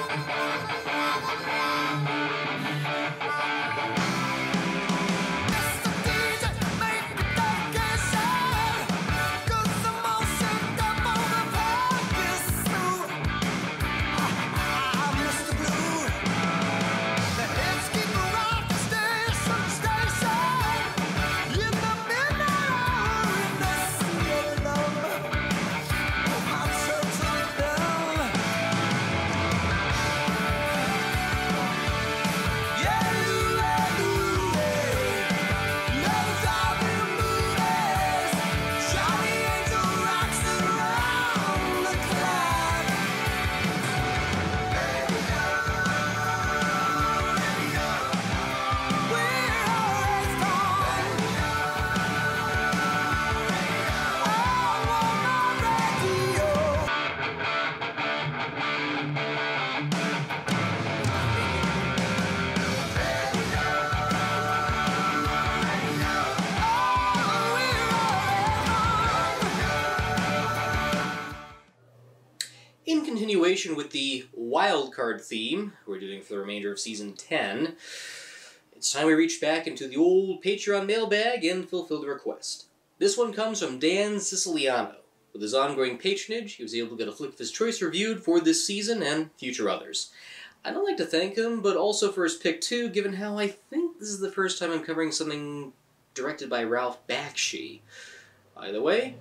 In continuation with the wildcard theme we're doing for the remainder of Season 10, it's time we reach back into the old Patreon mailbag and fulfill the request. This one comes from Dan Siciliano. With his ongoing patronage, he was able to get a flick of his choice reviewed for this season and future others. I'd like to thank him, but also for his pick too, given how I think this is the first time I'm covering something directed by Ralph Bakshi. Either way,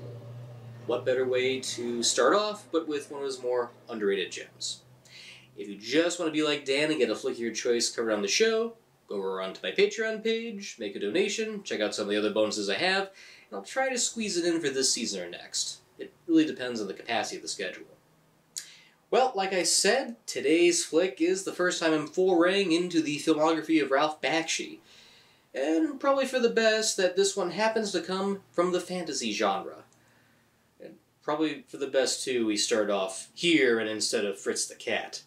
what better way to start off but with one of his more underrated gems. If you just want to be like Dan and get a flick of your choice covered on the show, go over onto my Patreon page, make a donation, check out some of the other bonuses I have, and I'll try to squeeze it in for this season or next. It really depends on the capacity of the schedule. Well, like I said, today's flick is the first time I'm foraying into the filmography of Ralph Bakshi, and probably for the best that this one happens to come from the fantasy genre. Probably for the best, too, we start off here and instead of Fritz the Cat.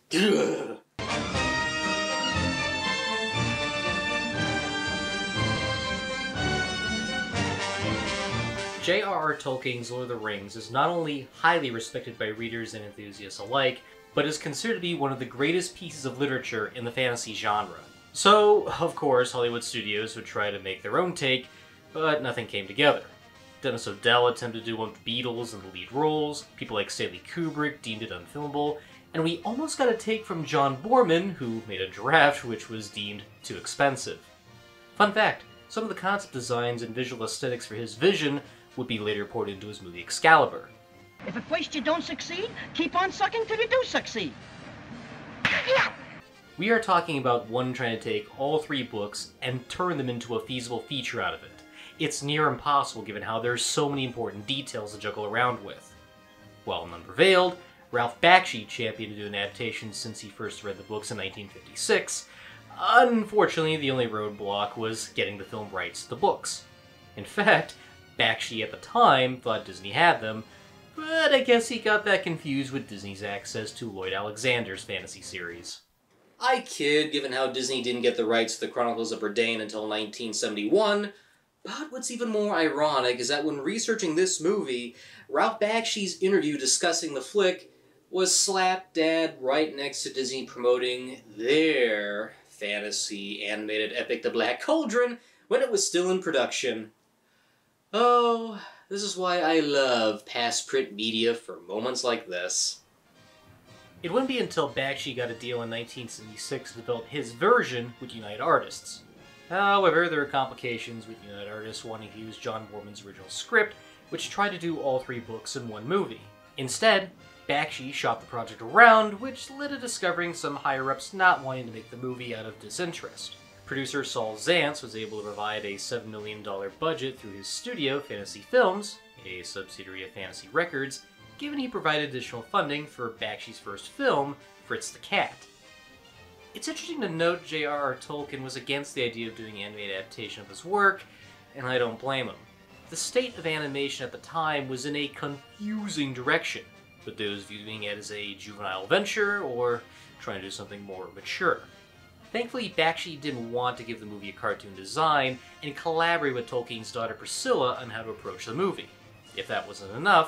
J.R.R. Tolkien's Lord of the Rings is not only highly respected by readers and enthusiasts alike, but is considered to be one of the greatest pieces of literature in the fantasy genre. So, of course, Hollywood studios would try to make their own take, but nothing came together. Dennis O'Dell attempted to do one with the Beatles in the lead roles, people like Stanley Kubrick deemed it unfilmable, and we almost got a take from John Boorman, who made a draft which was deemed too expensive. Fun fact, some of the concept designs and visual aesthetics for his vision would be later ported into his movie Excalibur. If at first you don't succeed, keep on sucking till you do succeed. Yeah. We are talking about one trying to take all three books and turn them into a feasible feature out of it. It's near impossible given how there's so many important details to juggle around with. While none prevailed, Ralph Bakshi championed to do an adaptation since he first read the books in 1956. Unfortunately, the only roadblock was getting the film rights to the books. In fact, Bakshi at the time thought Disney had them, but I guess he got that confused with Disney's access to Lloyd Alexander's fantasy series. I kid, given how Disney didn't get the rights to the Chronicles of Berdane until 1971, but what's even more ironic is that when researching this movie, Ralph Bakshi's interview discussing the flick was slap dab right next to Disney promoting their fantasy animated epic The Black Cauldron when it was still in production. Oh, this is why I love past print media for moments like this. It wouldn't be until Bakshi got a deal in 1976 to develop his version with United Artists. However, there were complications with United Artists wanting to use John Boorman's original script, which tried to do all three books in one movie. Instead, Bakshi shopped the project around, which led to discovering some higher-ups not wanting to make the movie out of disinterest. Producer Saul Zaentz was able to provide a $7 million budget through his studio, Fantasy Films, a subsidiary of Fantasy Records, given he provided additional funding for Bakshi's first film, Fritz the Cat. It's interesting to note J.R.R. Tolkien was against the idea of doing an animated adaptation of his work, and I don't blame him. The state of animation at the time was in a confusing direction, with those viewing it as a juvenile venture or trying to do something more mature. Thankfully, Bakshi didn't want to give the movie a cartoon design and collaborate with Tolkien's daughter Priscilla on how to approach the movie. If that wasn't enough,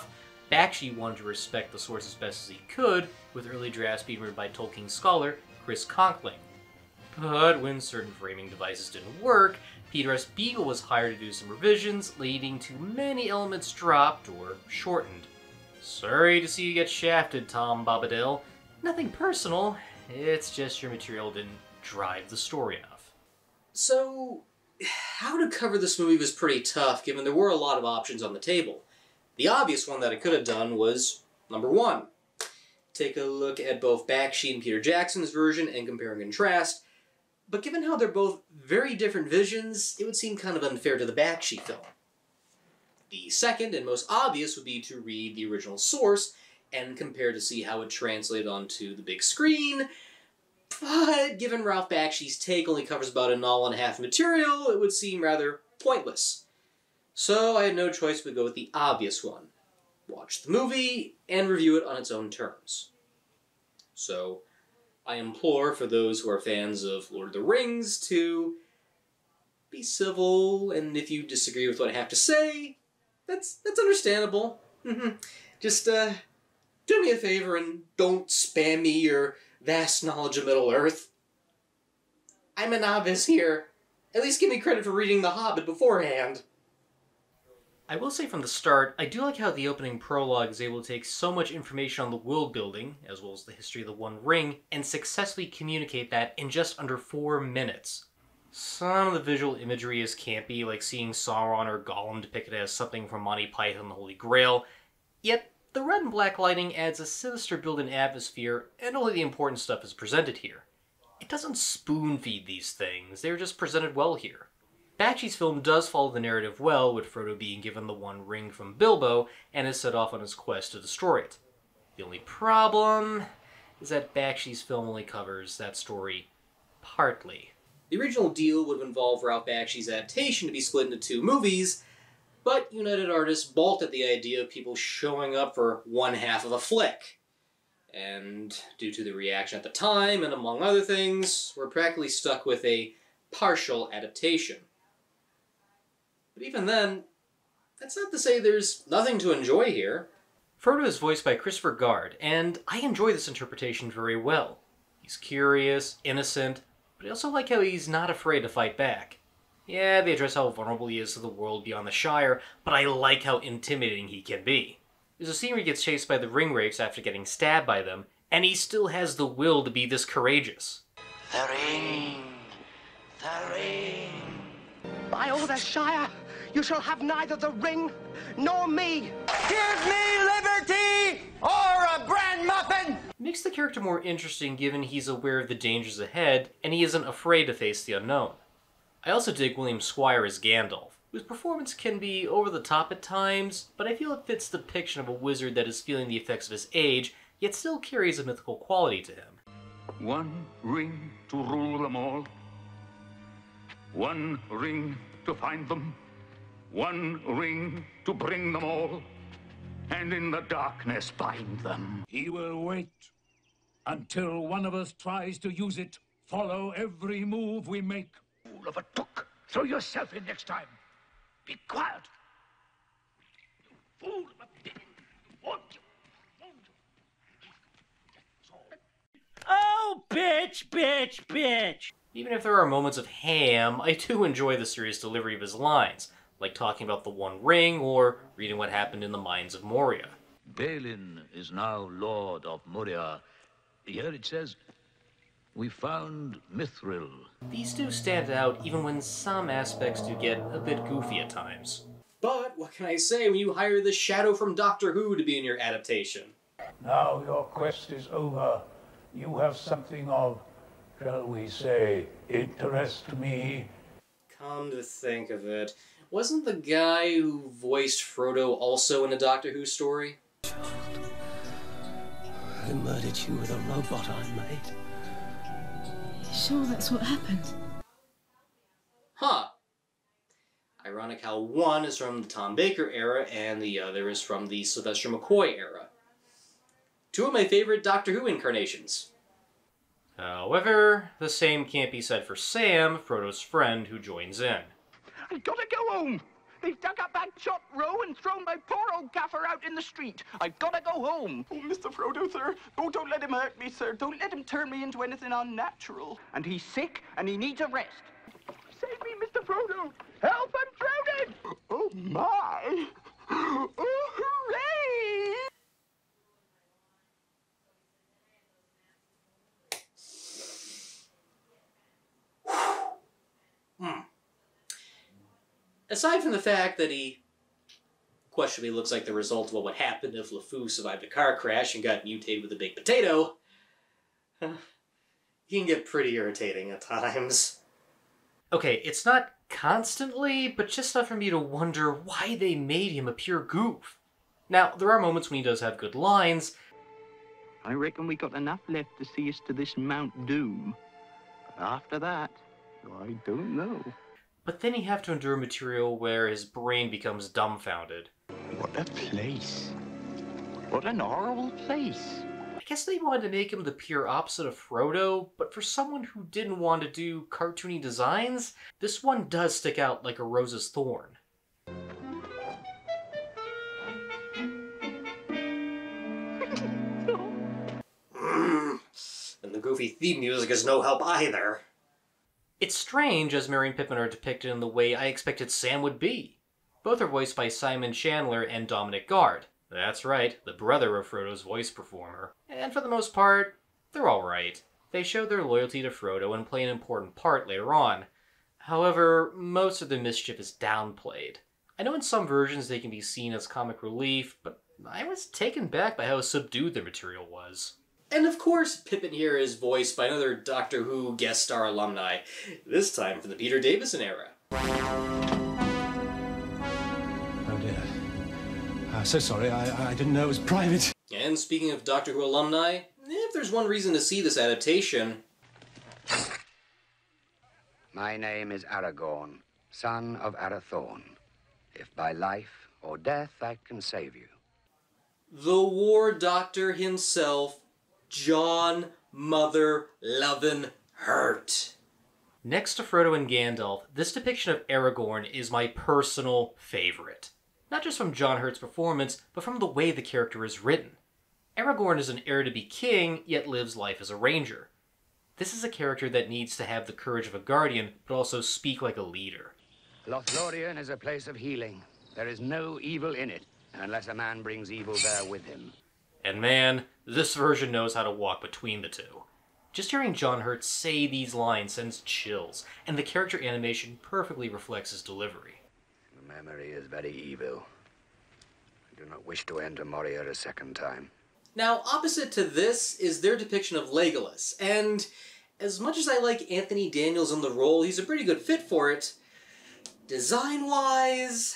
Bakshi wanted to respect the source as best as he could, with early drafts being written by Tolkien scholar Chris Conkling. But when certain framing devices didn't work, Peter S. Beagle was hired to do some revisions, leading to many elements dropped or shortened. Sorry to see you get shafted, Tom Bombadil. Nothing personal, it's just your material didn't drive the story enough. So, how to cover this movie was pretty tough, given there were a lot of options on the table. The obvious one that I could have done was, number 1, take a look at both Bakshi and Peter Jackson's version and compare and contrast, but given how they're both very different visions, it would seem kind of unfair to the Bakshi film. The second and most obvious would be to read the original source and compare to see how it translated onto the big screen, but given Ralph Bakshi's take only covers about a novel and a half material, it would seem rather pointless. So I had no choice but to go with the obvious one. Watch the movie and review it on its own terms. So I implore for those who are fans of Lord of the Rings to be civil, and if you disagree with what I have to say, that's understandable. Just do me a favor and don't spam me your vast knowledge of Middle-earth. I'm a novice here. At least give me credit for reading The Hobbit beforehand. I will say from the start, I do like how the opening prologue is able to take so much information on the world building, as well as the history of the One Ring, and successfully communicate that in just under 4 minutes. Some of the visual imagery is campy, like seeing Sauron or Gollum depicted as something from Monty Python and the Holy Grail, yet the red and black lighting adds a sinister built-in atmosphere, and only the important stuff is presented here. It doesn't spoon-feed these things, they're just presented well here. Bakshi's film does follow the narrative well, with Frodo being given the One Ring from Bilbo, and is set off on his quest to destroy it. The only problem is that Bakshi's film only covers that story partly. The original deal would have involved Ralph Bakshi's adaptation to be split into 2 movies, but United Artists balked at the idea of people showing up for one half of a flick. And due to the reaction at the time, and among other things, we're practically stuck with a partial adaptation. But even then, that's not to say there's nothing to enjoy here. Frodo is voiced by Christopher Guard, and I enjoy this interpretation very well. He's curious, innocent, but I also like how he's not afraid to fight back. Yeah, they address how vulnerable he is to the world beyond the Shire, but I like how intimidating he can be. There's a scene where he gets chased by the ring wraiths after getting stabbed by them, and he still has the will to be this courageous. The ring! The ring! By all the Shire, you shall have neither the ring nor me. Give me liberty or a bran muffin! Makes the character more interesting given he's aware of the dangers ahead, and he isn't afraid to face the unknown. I also dig William Squire as Gandalf, whose performance can be over the top at times, but I feel it fits the depiction of a wizard that is feeling the effects of his age, yet still carries a mythical quality to him. One ring to rule them all. One ring to find them. One ring to bring them all. And in the darkness bind them. He will wait until one of us tries to use it. Follow every move we make. Fool of a took. Throw yourself in next time. Be quiet. You fool of a villain. Won't you? Oh, bitch, bitch, bitch! Even if there are moments of ham, I do enjoy the serious delivery of his lines, like talking about the One Ring or reading what happened in the mines of Moria. Balin is now Lord of Moria. Here it says, we found Mithril. These do stand out even when some aspects do get a bit goofy at times. But what can I say when you hire the Shadow from Doctor Who to be in your adaptation? Now your quest is over. You have something of, shall we say, interest to me. Come to think of it, wasn't the guy who voiced Frodo also in a Doctor Who story? I murdered you with a robot I made. You sure that's what happened? Huh. Ironic how one is from the Tom Baker era and the other is from the Sylvester McCoy era. 2 of my favorite Doctor Who incarnations. However, the same can't be said for Sam, Frodo's friend, who joins in. I've got to go home. They've dug up that chop row and thrown my poor old gaffer out in the street. I've got to go home. Oh, Mr. Frodo, sir. Oh, don't let him hurt me, sir. Don't let him turn me into anything unnatural. And he's sick, and he needs a rest. Save me, Mr. Frodo. Help, I'm drowning. Oh, my. Oh, hooray! Aside from the fact that he questionably looks like the result of what would happen if LeFou survived a car crash and got mutated with a baked potato, he can get pretty irritating at times. Okay, it's not constantly, but just enough for me to wonder why they made him a pure goof. Now, there are moments when he does have good lines. I reckon we got enough left to see us to this Mount Doom. But after that, I don't know. But then you have to endure material where his brain becomes dumbfounded. What a place. What an horrible place. I guess they wanted to make him the pure opposite of Frodo, but for someone who didn't want to do cartoony designs, this one does stick out like a rose's thorn. And the goofy theme music is no help either. It's strange, as Merry and Pippin are depicted in the way I expected Sam would be. Both are voiced by Simon Chandler and Dominic Guard. That's right, the brother of Frodo's voice performer. And for the most part, they're alright. They show their loyalty to Frodo and play an important part later on. However, most of the mischief is downplayed. I know in some versions they can be seen as comic relief, but I was taken back by how subdued their material was. And of course, Pippin here is voiced by another Doctor Who guest star alumni, this time from the Peter Davison era. Oh dear. So sorry, I didn't know it was private. And speaking of Doctor Who alumni, if there's one reason to see this adaptation... My name is Aragorn, son of Arathorn. If by life or death I can save you. The War Doctor himself, John Mother Lovin' Hurt. Next to Frodo and Gandalf, this depiction of Aragorn is my personal favorite. Not just from John Hurt's performance, but from the way the character is written. Aragorn is an heir to be king, yet lives life as a ranger. This is a character that needs to have the courage of a guardian, but also speak like a leader. Lothlorien is a place of healing. There is no evil in it, unless a man brings evil there with him. And man, this version knows how to walk between the two. Just hearing John Hurt say these lines sends chills, and the character animation perfectly reflects his delivery. The memory is very evil. I do not wish to enter Moria a second time. Now, opposite to this is their depiction of Legolas, and as much as I like Anthony Daniels in the role, he's a pretty good fit for it. Design-wise...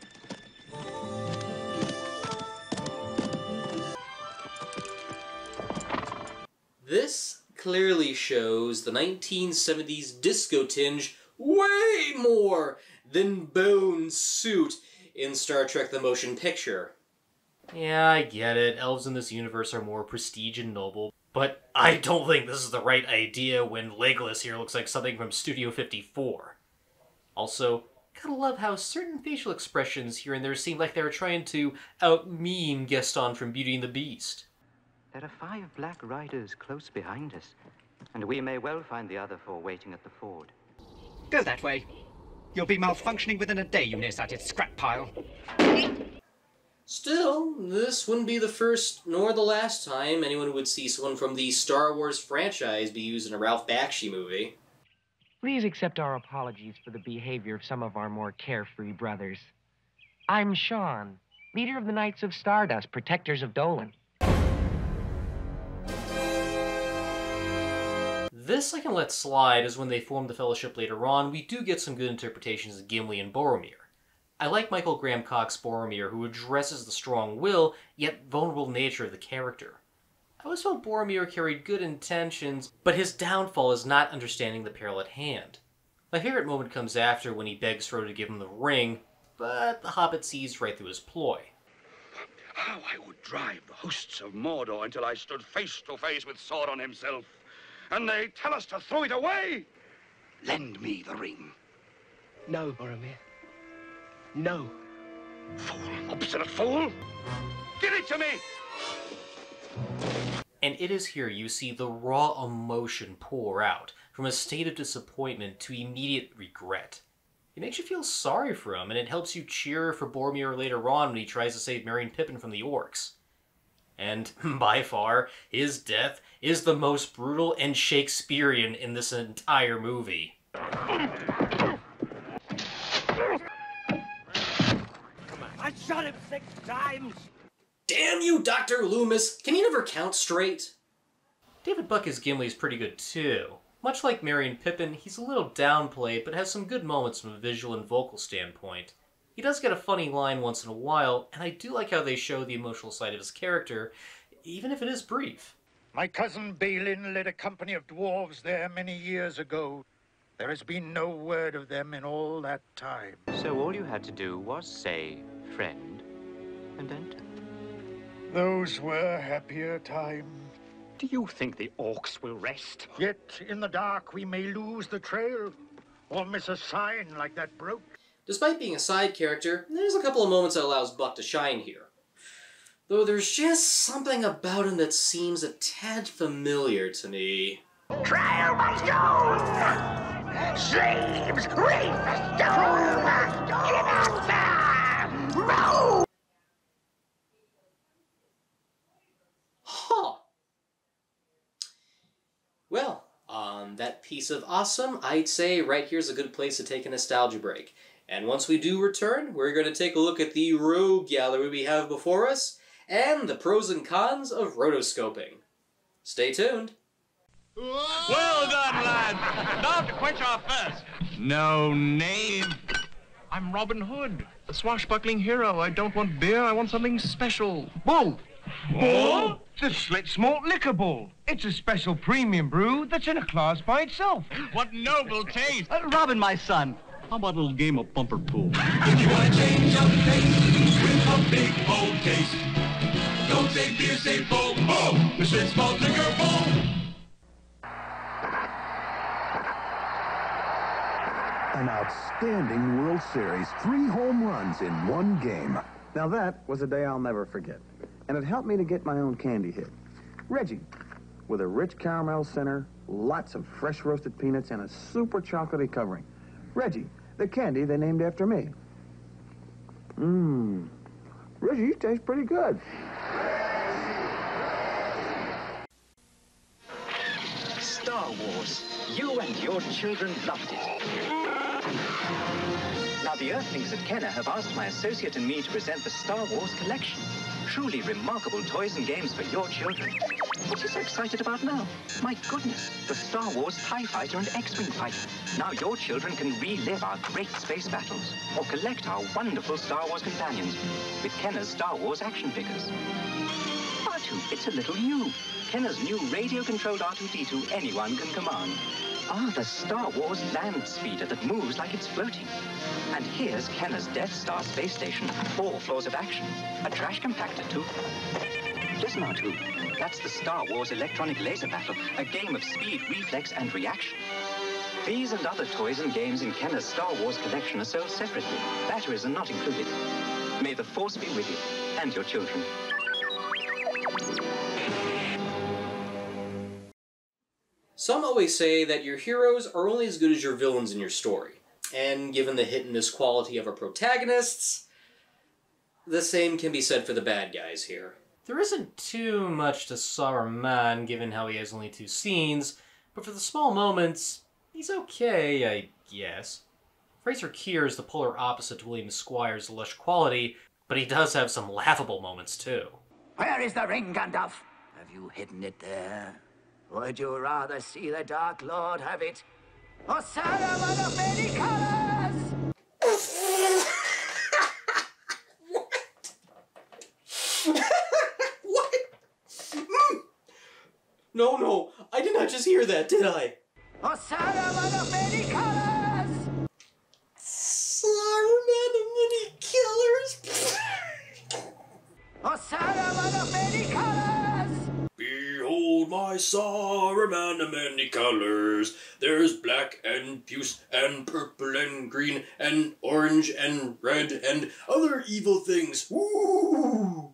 This clearly shows the 1970s disco tinge way more than Bones' suit in Star Trek The Motion Picture. Yeah, I get it, elves in this universe are more prestige and noble, but I don't think this is the right idea when Legolas here looks like something from Studio 54. Also, gotta love how certain facial expressions here and there seem like they're trying to out-meme Gaston from Beauty and the Beast. There are 5 black riders close behind us, and we may well find the other 4 waiting at the ford. Go that way. You'll be malfunctioning within a day, you nearsighted scrap pile. Still, this wouldn't be the first nor the last time anyone would see someone from the Star Wars franchise be used in a Ralph Bakshi movie. Please accept our apologies for the behavior of some of our more carefree brothers. I'm Sean, leader of the Knights of Stardust, protectors of Dolan. This I can let slide, as when they form the Fellowship later on, we do get some good interpretations of Gimli and Boromir. I like Michael Graham Cox's Boromir, who addresses the strong will, yet vulnerable nature of the character. I always felt Boromir carried good intentions, but his downfall is not understanding the peril at hand. My favorite moment comes after, when he begs Frodo to give him the ring, but the Hobbit sees right through his ploy. How I would drive the hosts of Mordor until I stood face to face with Sauron himself. And they tell us to throw it away. Lend me the ring. No, Boromir. No. Fool, obstinate fool! Give it to me! And it is here you see the raw emotion pour out, from a state of disappointment to immediate regret. It makes you feel sorry for him, and it helps you cheer for Boromir later on when he tries to save Merry and Pippin from the orcs. And, by far, his death is the most brutal and Shakespearean in this entire movie. I shot him 6 times! Damn you, Dr. Loomis! Can you never count straight? David Buck as Gimli is pretty good too. Much like Merry and Pippin, he's a little downplayed, but has some good moments from a visual and vocal standpoint. He does get a funny line once in a while, and I do like how they show the emotional side of his character, even if it is brief. My cousin Balin led a company of dwarves there many years ago. There has been no word of them in all that time. So all you had to do was say, friend, and enter. Those were happier times. Do you think the orcs will rest? Yet in the dark we may lose the trail, or miss a sign like that broke. Despite being a side character, there's a couple of moments that allows Buck to shine here. Though there's just something about him that seems a tad familiar to me. Trail must go! Slaves, reef, stone! Get out there! Row! Huh. Well, on that piece of awesome, I'd say right here's a good place to take a nostalgia break. And once we do return, we're going to take a look at the rogue gallery we have before us, and the pros and cons of rotoscoping. Stay tuned. Well done, lad. Now to quench our thirst. No name. I'm Robin Hood, a swashbuckling hero. I don't want beer, I want something special. Bull! Bull? The Schlitz Malt Liquor Bull. It's a special premium brew that's in a class by itself. What noble taste! Robin, my son. How about a little game of bumper pool? If you want to change up things with a big, bold taste, don't say beer, say bull. Oh, the Schlitz Malt Liquor Bull. An outstanding World Series, 3 home runs in 1 game. Now that was a day I'll never forget. And it helped me to get my own candy hit. Reggie, with a rich caramel center, lots of fresh roasted peanuts, and a super chocolatey covering. Reggie, the candy they named after me. Reggie, you taste pretty good. Star Wars. You and your children loved it. Now, the Earthlings at Kenner have asked my associate and me to present the Star Wars collection. Truly remarkable toys and games for your children. What are you so excited about now? My goodness, the Star Wars TIE Fighter and X-Wing fighter. Now your children can relive our great space battles or collect our wonderful Star Wars companions with Kenner's Star Wars action figures. R2, it's a little you. Kenner's new radio-controlled R2-D2 anyone can command. The Star Wars land speeder that moves like it's floating. And here's Kenner's Death Star space station, 4 floors of action. A trash compactor, too. Listen, R2. That's the Star Wars electronic laser battle, a game of speed, reflex, and reaction. These and other toys and games in Kenner's Star Wars collection are sold separately. Batteries are not included. May the Force be with you, and your children. Some always say that your heroes are only as good as your villains in your story. And given the hit-and-miss quality of our protagonists, the same can be said for the bad guys here. There isn't too much to Saruman, given how he has only 2 scenes, but for the small moments, he's okay, I guess. Fraser Keir is the polar opposite to William Squire's lush quality, but he does have some laughable moments too. Where is the ring, Gandalf? Have you hidden it there? Would you rather see the Dark Lord have it? Or Saruman of many colors? What? No, I did not just hear that, did I? Or Saruman of many colors? Saruman of many killers? Or Saruman of many colors? Behold Behold my Saruman of many colors. There's black and puce and purple and green and orange and red and other evil things. Woo!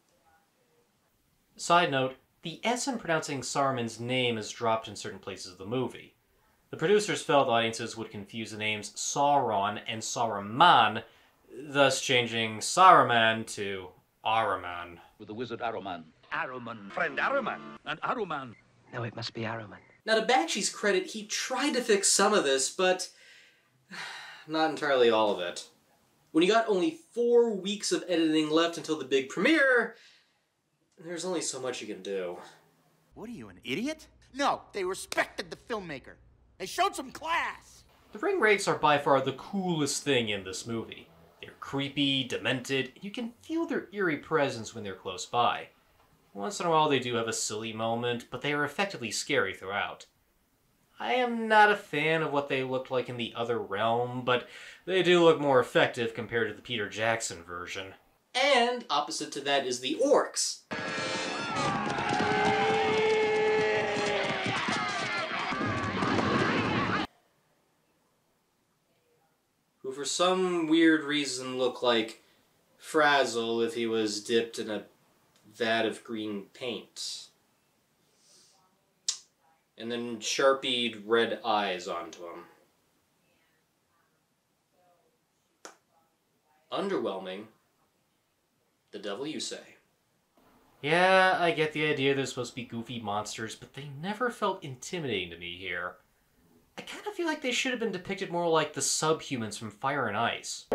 Side note, the S in pronouncing Saruman's name is dropped in certain places of the movie. The producers felt audiences would confuse the names Sauron and Saruman, thus changing Saruman to Aruman. With the wizard Aruman. Aruman. Friend Aruman. And Aruman. No, it must be Aruman. Now, to Bakshi's credit, he tried to fix some of this, but not entirely all of it. When you got only 4 weeks of editing left until the big premiere, there's only so much you can do. What are you, an idiot? No, they respected the filmmaker. They showed some class. The ring wraiths are by far the coolest thing in this movie. They're creepy, demented, and you can feel their eerie presence when they're close by. Once in a while they do have a silly moment, but they are effectively scary throughout. I am not a fan of what they looked like in the other realm, but they do look more effective compared to the Peter Jackson version. And opposite to that is the orcs. Who for some weird reason look like Frazzle if he was dipped in a vat of green paint. And then sharpied red eyes onto him. Underwhelming. The devil you say. Yeah, I get the idea they're supposed to be goofy monsters, but they never felt intimidating to me here. I kind of feel like they should have been depicted more like the subhumans from Fire and Ice.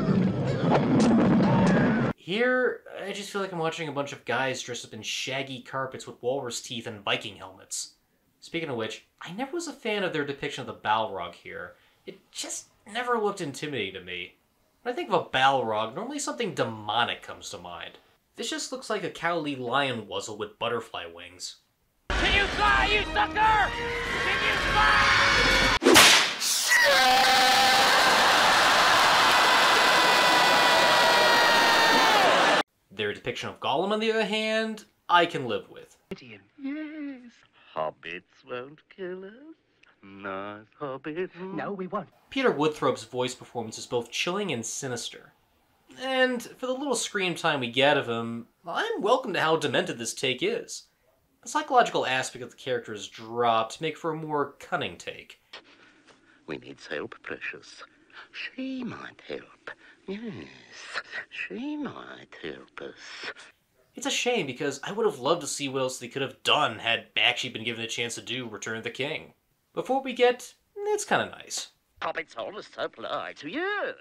Here, I just feel like I'm watching a bunch of guys dressed up in shaggy carpets with walrus teeth and Viking helmets. Speaking of which, I never was a fan of their depiction of the Balrog here. It just never looked intimidating to me. When I think of a Balrog, normally something demonic comes to mind. This just looks like a cowardly lion wuzzle with butterfly wings. Can you fly, you sucker? Can you fly? Their depiction of Gollum, on the other hand, I can live with. Yes, hobbits won't kill us. Nice hobbits. No, we won't. Peter Woodthrope's voice performance is both chilling and sinister. And for the little screen time we get of him, I'm welcome to how demented this take is. The psychological aspect of the character is dropped to make for a more cunning take. We need help, precious. She might help. Yes, she might help us. It's a shame because I would have loved to see what else they could have done had Bakshi been given a chance to do Return of the King. Before we get, it's kind of nice. Hobbits always supply to yes.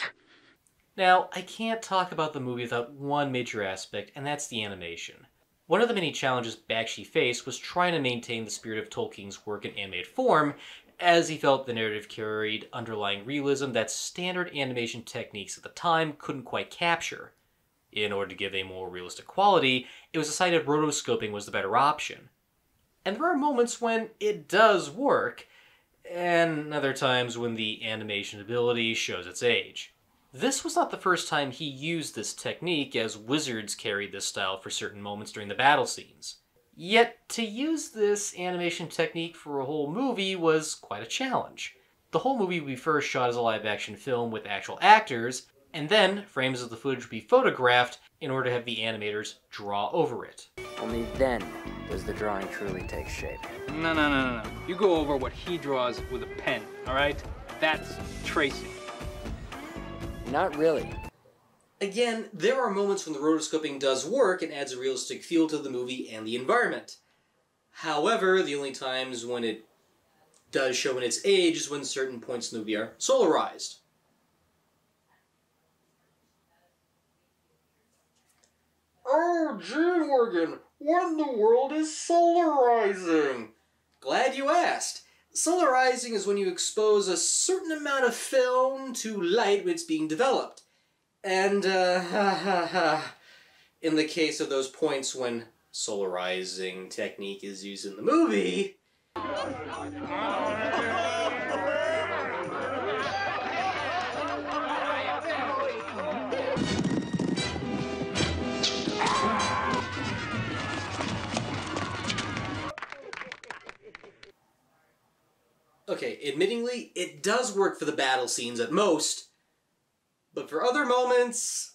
Now, I can't talk about the movie without one major aspect, and that's the animation. One of the many challenges Bakshi faced was trying to maintain the spirit of Tolkien's work in animated form, as he felt the narrative carried underlying realism that standard animation techniques at the time couldn't quite capture. In order to give a more realistic quality, it was decided rotoscoping was the better option. And there are moments when it does work, and other times when the animation ability shows its age. This was not the first time he used this technique, as wizards carried this style for certain moments during the battle scenes. Yet, to use this animation technique for a whole movie was quite a challenge. The whole movie would be first shot as a live-action film with actual actors, and then frames of the footage would be photographed in order to have the animators draw over it. Only then does the drawing truly take shape. No. You go over what he draws with a pen, all right? That's tracing. Not really. Again, there are moments when the rotoscoping does work and adds a realistic feel to the movie and the environment. However, the only times when it does show in its age is when certain points in the movie are solarized. Oh, gee, Morgan, what in the world is solarizing? Glad you asked. Solarizing is when you expose a certain amount of film to light when it's being developed. And, in the case of those points when solarizing technique is used in the movie... Okay, admittingly, it does work for the battle scenes at most, but for other moments,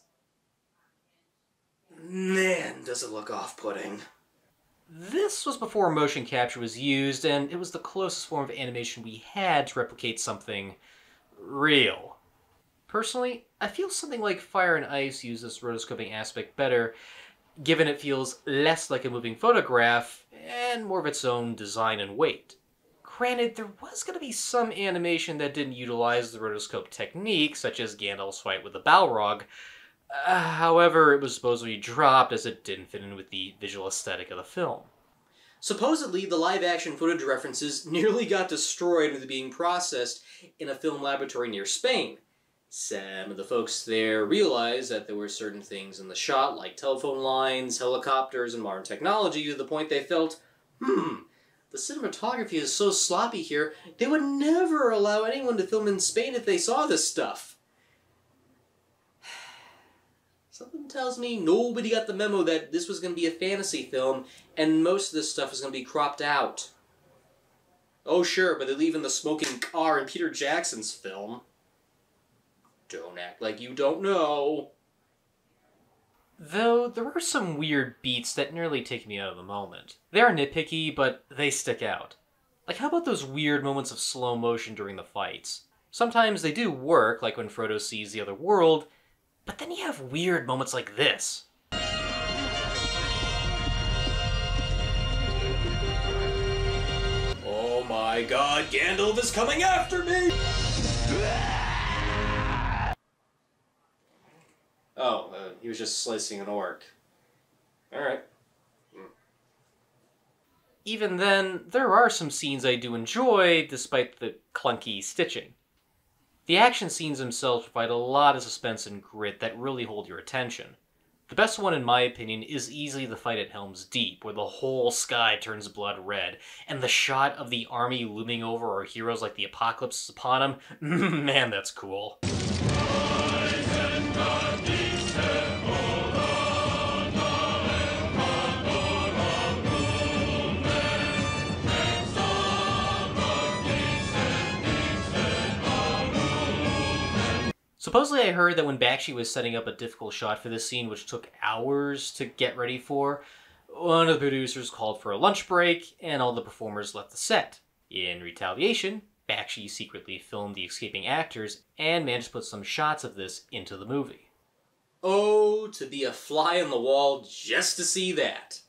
man, does it look off-putting. This was before motion capture was used, and it was the closest form of animation we had to replicate something real. Personally, I feel something like Fire and Ice uses this rotoscoping aspect better, given it feels less like a moving photograph and more of its own design and weight. Granted, there was going to be some animation that didn't utilize the rotoscope technique, such as Gandalf's fight with the Balrog. However, it was supposedly dropped as it didn't fit in with the visual aesthetic of the film. Supposedly, the live-action footage references nearly got destroyed with being processed in a film laboratory near Spain. Some of the folks there realized that there were certain things in the shot, like telephone lines, helicopters, and modern technology, to the point they felt, the cinematography is so sloppy here, they would never allow anyone to film in Spain if they saw this stuff. Something tells me nobody got the memo that this was going to be a fantasy film, and most of this stuff was going to be cropped out. Oh sure, but they're leaving the smoking car in Peter Jackson's film. Don't act like you don't know. Though, there were some weird beats that nearly take me out of the moment. They are nitpicky, but they stick out. Like, how about those weird moments of slow motion during the fights? Sometimes they do work, like when Frodo sees the other world, but then you have weird moments like this. Oh my god, Gandalf is coming after me! Oh, he was just slicing an orc. Alright. Even then, there are some scenes I do enjoy, despite the clunky stitching. The action scenes themselves provide a lot of suspense and grit that really hold your attention. The best one, in my opinion, is easily the fight at Helm's Deep, where the whole sky turns blood red, and the shot of the army looming over our heroes like the apocalypse is upon them. Man, that's cool. Supposedly I heard that when Bakshi was setting up a difficult shot for this scene, which took hours to get ready for, one of the producers called for a lunch break, and all the performers left the set. In retaliation, Bakshi secretly filmed the escaping actors, and managed to put some shots of this into the movie. Oh, to be a fly on the wall just to see that.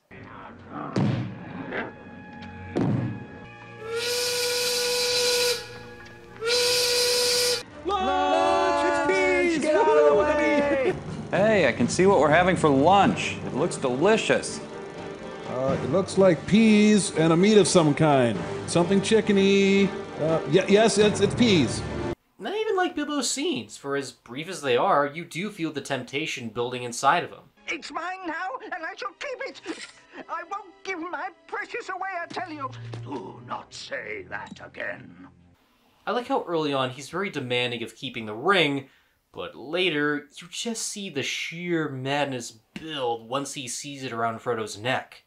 Get out of the way! Hey, I can see what we're having for lunch. It looks delicious. It looks like peas and a meat of some kind. Something chickeny. Yes, it's peas. Not even like Bilbo's scenes, for as brief as they are, you do feel the temptation building inside of him. It's mine now, and I shall keep it. I won't give my precious away, I tell you. Do not say that again. I like how early on he's very demanding of keeping the ring, but later you just see the sheer madness build once he sees it around Frodo's neck.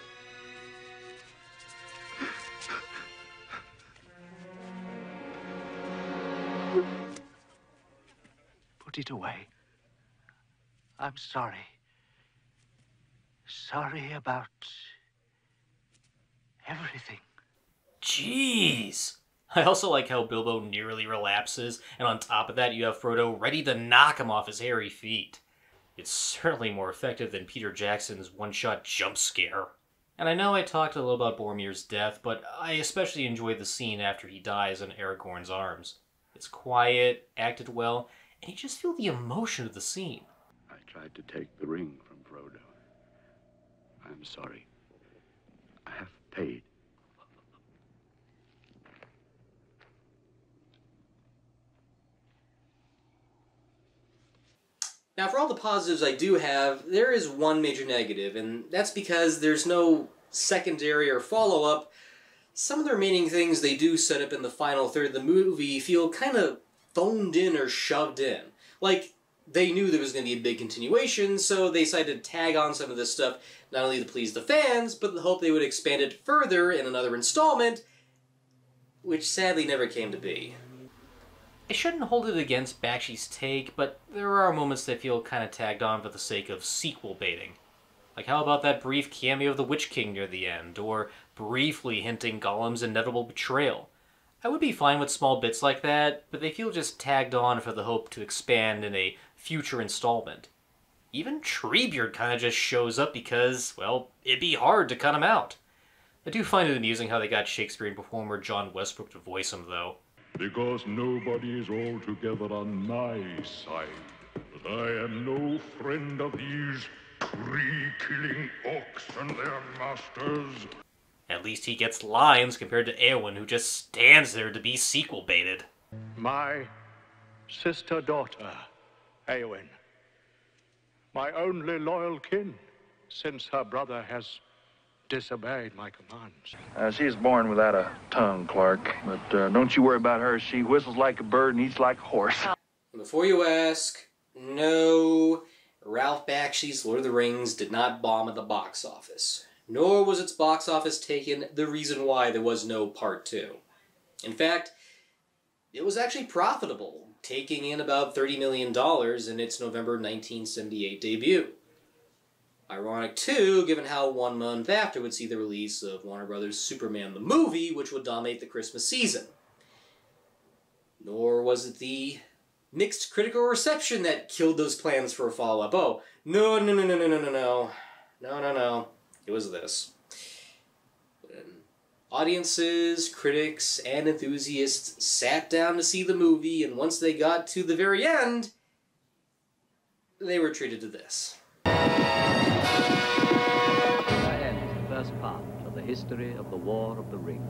Put it away. I'm sorry. Sorry about everything. Jeez! I also like how Bilbo nearly relapses, and on top of that you have Frodo ready to knock him off his hairy feet. It's certainly more effective than Peter Jackson's one-shot jump scare. And I know I talked a little about Boromir's death, but I especially enjoyed the scene after he dies in Aragorn's arms. It's quiet, acted well, and you just feel the emotion of the scene. I tried to take the ring from Frodo. I'm sorry. I have paid. Now, for all the positives I do have, there is one major negative, and that's because there's no secondary or follow-up. Some of the remaining things they do set up in the final third of the movie feel kind of phoned in or shoved in. Like, they knew there was going to be a big continuation, so they decided to tag on some of this stuff, not only to please the fans, but in the hope they would expand it further in another installment. which sadly never came to be. I shouldn't hold it against Bakshi's take, but there are moments that feel kind of tagged on for the sake of sequel baiting. Like how about that brief cameo of the Witch King near the end, or briefly hinting Gollum's inevitable betrayal. I would be fine with small bits like that, but they feel just tagged on for the hope to expand in a future installment. Even Treebeard kind of just shows up because, well, it'd be hard to cut him out. I do find it amusing how they got Shakespearean performer John Westbrook to voice him, though. Because nobody is altogether on my side. But I am no friend of these tree-killing orcs and their masters. At least he gets lines compared to Eowyn, who just stands there to be sequel baited. My sister-daughter, Eowyn. My only loyal kin, since her brother has disobeyed my commands. She is born without a tongue, Clark. But don't you worry about her. She whistles like a bird and eats like a horse. Before you ask, no, Ralph Bakshi's Lord of the Rings did not bomb at the box office. Nor was its box office taken the reason why there was no Part 2. In fact, it was actually profitable, taking in about $30 million in its November 1978 debut. Ironic, too, given how 1 month after would see the release of Warner Bros. Superman the movie, which would dominate the Christmas season. Nor was it the mixed critical reception that killed those plans for a follow-up. Oh, no. It was this. When audiences, critics, and enthusiasts sat down to see the movie, and once they got to the very end, they were treated to this. Here ends the first part of the history of the War of the Ring.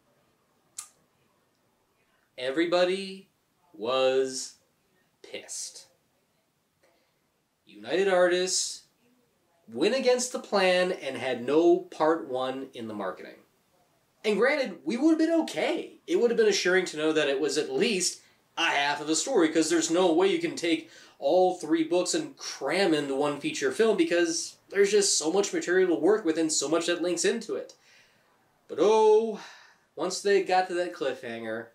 Everybody was pissed. United Artists went against the plan and had no Part 1 in the marketing. And granted, we would have been okay. It would have been assuring to know that it was at least a half of the story, because there's no way you can take all 3 books and cram into one feature film, because there's just so much material to work with and so much that links into it. But oh, once they got to that cliffhanger,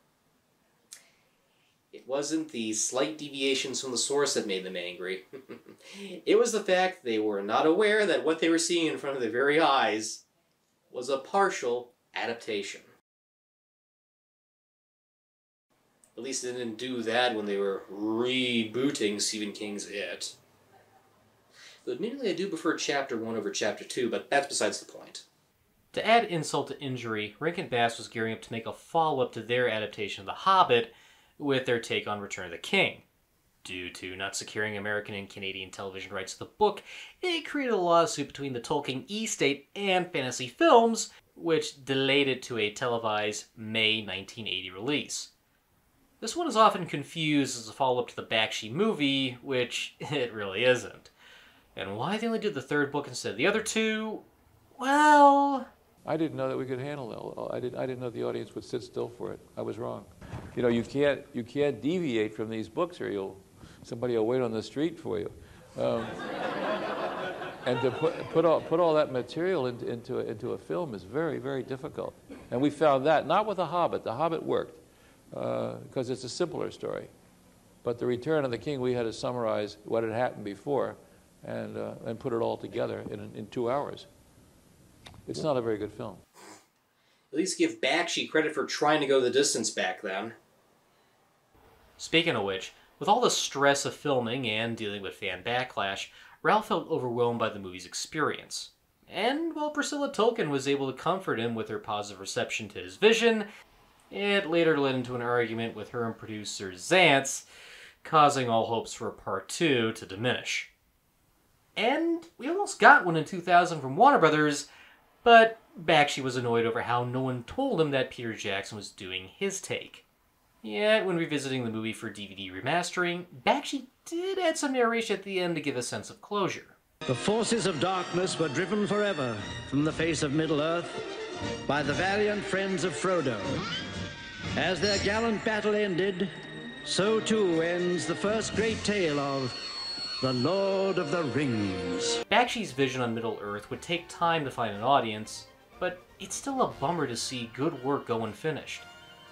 it wasn't the slight deviations from the source that made them angry. It was the fact they were not aware that what they were seeing in front of their very eyes was a partial adaptation. At least they didn't do that when they were rebooting Stephen King's It. Though admittedly I do prefer Chapter 1 over Chapter 2, but that's besides the point. To add insult to injury, Rankin Bass was gearing up to make a follow-up to their adaptation of The Hobbit with their take on Return of the King. Due to not securing American and Canadian television rights to the book, it created a lawsuit between the Tolkien estate and Fantasy Films, which delayed it to a televised May 1980 release. This one is often confused as a follow-up to the Bakshi movie, which it really isn't. And why they only did the 3rd book instead of the other 2? Well, I didn't know that we could handle it. I didn't know the audience would sit still for it. I was wrong. You know, you can't deviate from these books, or somebody will wait on the street for you. And to put all that material into a film is very, very difficult. And we found that not with The Hobbit. The Hobbit worked because it's a simpler story. But the Return of the King, we had to summarize what had happened before and put it all together in 2 hours. It's not a very good film. At least give Bakshi credit for trying to go the distance back then. Speaking of which, with all the stress of filming and dealing with fan backlash, Ralph felt overwhelmed by the movie's experience. And while Priscilla Tolkien was able to comfort him with her positive reception to his vision, it later led into an argument with her and producer Zantz, causing all hopes for Part 2 to diminish. And we almost got one in 2000 from Warner Brothers, but Bakshi was annoyed over how no one told him that Peter Jackson was doing his take. Yet, when revisiting the movie for DVD remastering, Bakshi did add some narration at the end to give a sense of closure. The forces of darkness were driven forever from the face of Middle-earth by the valiant friends of Frodo. As their gallant battle ended, so too ends the first great tale of The Lord of the Rings. Bakshi's vision on Middle-earth would take time to find an audience, but it's still a bummer to see good work go unfinished.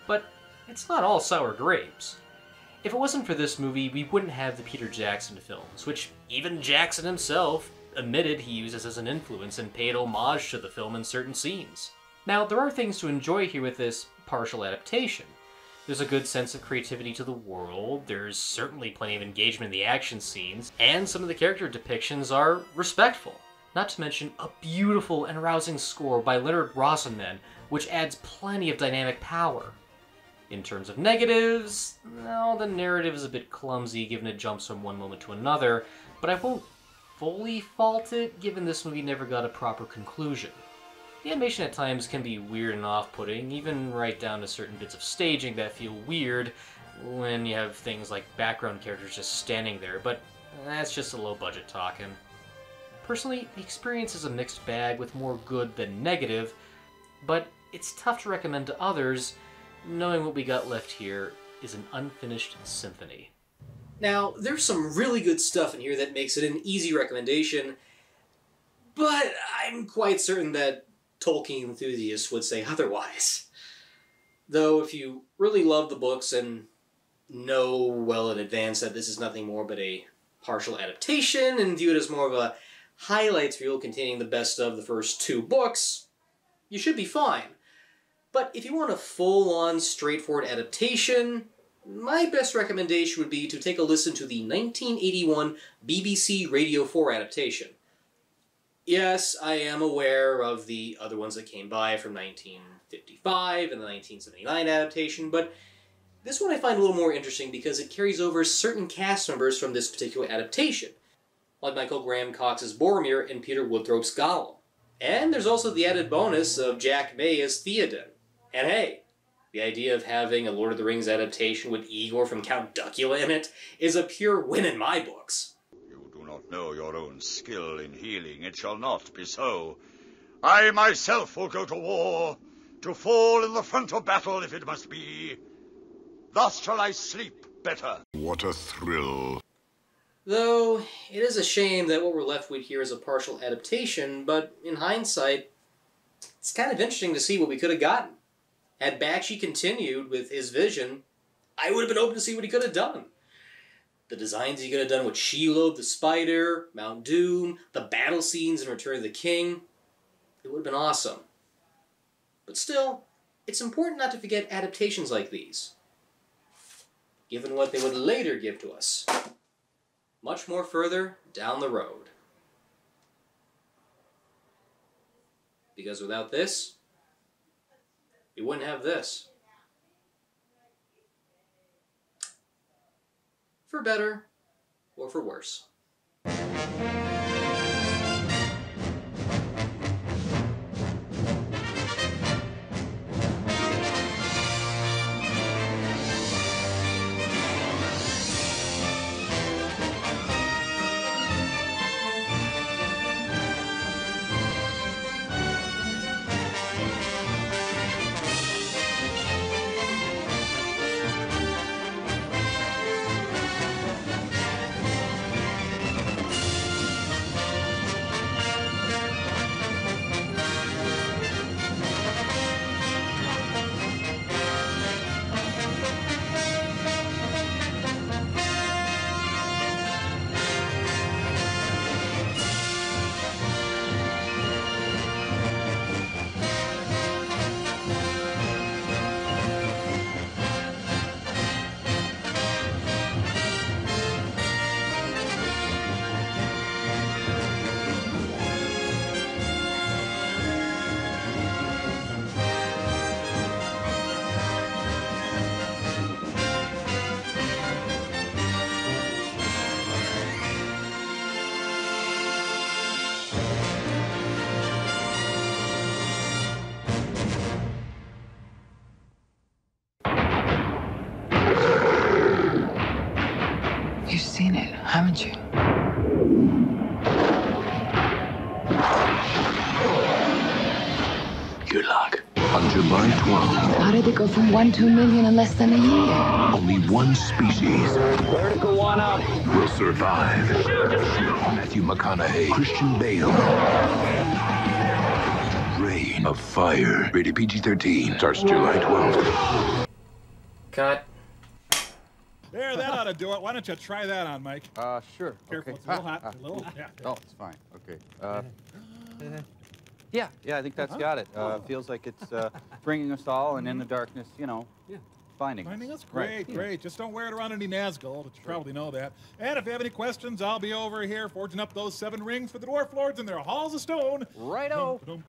But it's not all sour grapes. If it wasn't for this movie, we wouldn't have the Peter Jackson films, which even Jackson himself admitted he uses as an influence and paid homage to the film in certain scenes. Now, there are things to enjoy here with this partial adaptation. There's a good sense of creativity to the world, there's certainly plenty of engagement in the action scenes, and some of the character depictions are respectful. Not to mention a beautiful and rousing score by Leonard Rosenman, which adds plenty of dynamic power. In terms of negatives, well, the narrative is a bit clumsy given it jumps from one moment to another, but I won't fully fault it given this movie never got a proper conclusion. The animation at times can be weird and off-putting, even right down to certain bits of staging that feel weird when you have things like background characters just standing there, but that's just a low-budget talking. Personally, the experience is a mixed bag with more good than negative, but it's tough to recommend to others, knowing what we got left here is an unfinished symphony. Now, there's some really good stuff in here that makes it an easy recommendation, but I'm quite certain that Tolkien enthusiasts would say otherwise. Though, if you really love the books and know well in advance that this is nothing more but a partial adaptation and view it as more of a highlights reel containing the best of the first 2 books, you should be fine. But if you want a full-on, straightforward adaptation, my best recommendation would be to take a listen to the 1981 BBC Radio 4 adaptation. Yes, I am aware of the other ones that came by from 1955 and the 1979 adaptation, but this one I find a little more interesting because it carries over certain cast members from this particular adaptation, like Michael Graham Cox's Boromir and Peter Woodthrope's Gollum. And there's also the added bonus of Jack May as Theoden. And hey, the idea of having a Lord of the Rings adaptation with Igor from Count Duckula in it is a pure win in my books. You do not know your own skill in healing. It shall not be so. I myself will go to war, to fall in the front of battle if it must be. Thus shall I sleep better. What a thrill. Though, it is a shame that what we're left with here is a partial adaptation, but in hindsight, it's kind of interesting to see what we could have gotten. Had Bakshi continued with his vision, I would have been open to see what he could have done. The designs he could have done with Shelob the Spider, Mount Doom, the battle scenes in Return of the King, it would have been awesome. But still, it's important not to forget adaptations like these, given what they would later give to us, much more further down the road. Because without this, we wouldn't have this. For better or for worse. You've seen it, haven't you? Good luck. On July 12th, How did it go from 1 to 1 million in less than a year? only one species Vertical one up. will survive. Matthew McConaughey, Christian Bale. Reign of Fire. Rated PG-13. Starts July 12th. Cut. There, that ought to do it. Why don't you try that on, Mike? Sure. Careful, Okay. it's a little hot. A little, yeah. Oh, it's fine. Okay. Yeah, I think that's got it. Feels like it's bringing us all, and in the darkness, you know, finding us. Great, great. Just don't wear it around any Nazgul, but you probably know that. And if you have any questions, I'll be over here forging up those 7 rings for the Dwarf Lords in their halls of stone. Righto.